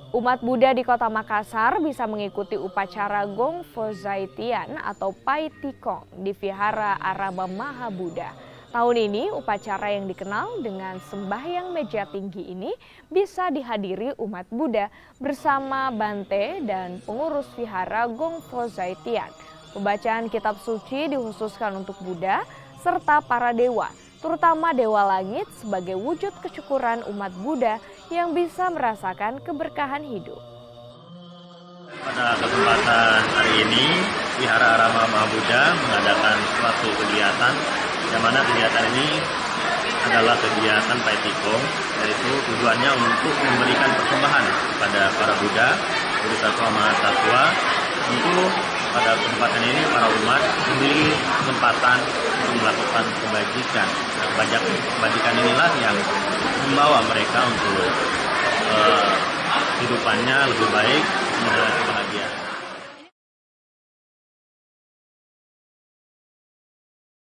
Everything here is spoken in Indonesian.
Umat Buddha di Kota Makassar bisa mengikuti upacara Gong Fozaitian atau Pai Tikong di Vihara Arama Maha Buddha. Tahun ini upacara yang dikenal dengan sembahyang meja tinggi ini bisa dihadiri umat Buddha bersama Bante dan pengurus Vihara Gong Fozaitian. Pembacaan kitab suci dikhususkan untuk Buddha serta para dewa, terutama Dewa Langit sebagai wujud kesyukuran umat Buddha yang bisa merasakan keberkahan hidup. Pada kesempatan hari ini, Vihara Arama Maha Buddha mengadakan suatu kegiatan, yang mana kegiatan ini adalah kegiatan Pai Tikong, yaitu tujuannya untuk memberikan persembahan kepada para Buddha, Buddha Satwa Mahasatwa. Tentu pada kesempatan ini para umat memiliki kesempatan untuk melakukan kebajikan. Kebajikan inilah yang membawa mereka untuk kehidupannya lebih baik, kebahagiaan.